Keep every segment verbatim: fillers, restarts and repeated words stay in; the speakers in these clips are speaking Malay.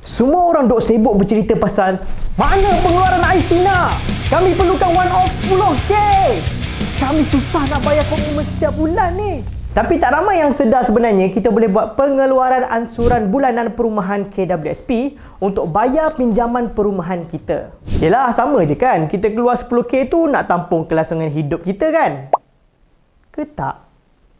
Semua orang duk sibuk bercerita pasal mana pengeluaran Aisina. Kami perlukan one off sepuluh K. Kami susah nak bayar komitmen setiap bulan ni. Tapi tak ramai yang sedar sebenarnya kita boleh buat pengeluaran ansuran bulanan perumahan K W S P untuk bayar pinjaman perumahan kita. Yelah, sama je kan. Kita keluar sepuluh K tu nak tampung kelangsungan hidup kita kan? Ke tak?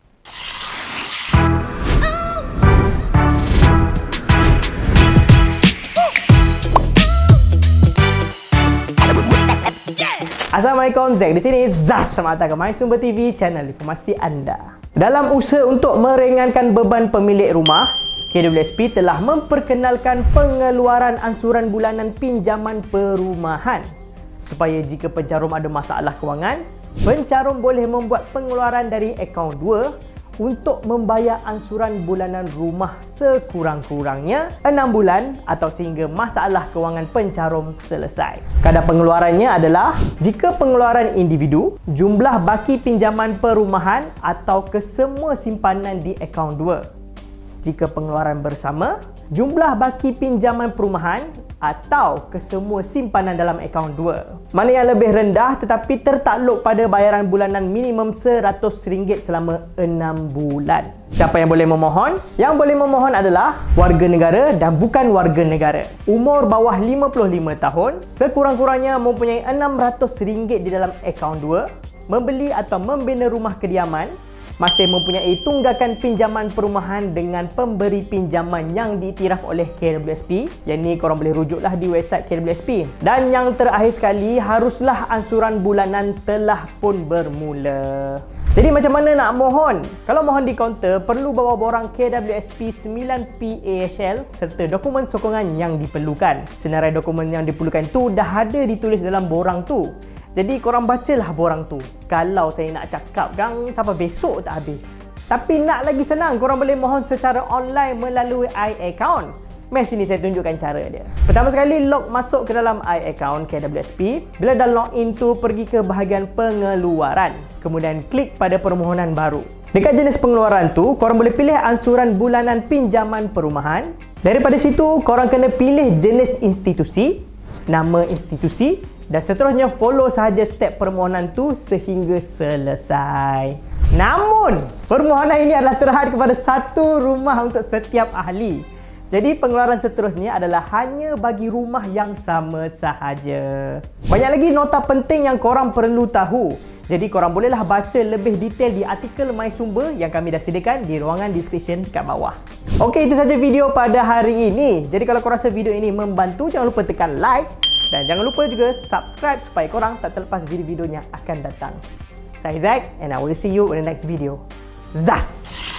Assalamualaikum, Zack di sini. Zaz, selamat datang ke My Sumber T V, channel informasi anda. Dalam usaha untuk meringankan beban pemilik rumah, K W S P telah memperkenalkan pengeluaran ansuran bulanan pinjaman perumahan. Supaya jika pencarum ada masalah kewangan, pencarum boleh membuat pengeluaran dari akaun dua untuk membayar ansuran bulanan rumah sekurang-kurangnya enam bulan atau sehingga masalah kewangan pencarum selesai. Kadar pengeluarannya adalah jika pengeluaran individu, jumlah baki pinjaman perumahan atau kesemua simpanan di akaun dua. Jika pengeluaran bersama, jumlah baki pinjaman perumahan atau kesemua simpanan dalam akaun dua. Mana yang lebih rendah tetapi tertakluk pada bayaran bulanan minimum seratus ringgit selama enam bulan. Siapa yang boleh memohon? Yang boleh memohon adalah warga negara dan bukan warga negara. Umur bawah lima puluh lima tahun, sekurang-kurangnya mempunyai enam ratus ringgit di dalam akaun dua, membeli atau membina rumah kediaman, masih mempunyai tunggakan pinjaman perumahan dengan pemberi pinjaman yang diiktiraf oleh K W S P. Yang ni korang boleh rujuklah di website K W S P. Dan yang terakhir sekali, haruslah ansuran bulanan telah pun bermula. Jadi macam mana nak mohon? Kalau mohon di kaunter, perlu bawa borang K W S P sembilan P A H L serta dokumen sokongan yang diperlukan. Senarai dokumen yang diperlukan tu dah ada ditulis dalam borang tu. Jadi korang bacalah borang tu. Kalau saya nak cakap kan, sampai besok tak habis. Tapi nak lagi senang, korang boleh mohon secara online melalui iAccount. Mari sini saya tunjukkan cara dia. Pertama sekali, log masuk ke dalam iAccount K W S P. Bila dah login tu, pergi ke bahagian pengeluaran. Kemudian klik pada permohonan baru. Dekat jenis pengeluaran tu, korang boleh pilih ansuran bulanan pinjaman perumahan. Daripada situ, korang kena pilih jenis institusi, nama institusi, dan seterusnya follow sahaja step permohonan tu sehingga selesai. Namun, permohonan ini adalah terhad kepada satu rumah untuk setiap ahli. Jadi pengeluaran seterusnya adalah hanya bagi rumah yang sama sahaja. Banyak lagi nota penting yang korang perlu tahu. Jadi korang bolehlah baca lebih detail di artikel My Sumber yang kami dah sediakan di ruangan description kat bawah. Okey, itu saja video pada hari ini. Jadi kalau korang rasa video ini membantu, jangan lupa tekan like. Dan jangan lupa juga subscribe supaya korang tak terlepas video-video yang akan datang. Saya Zack and I will see you in the next video. Zaz!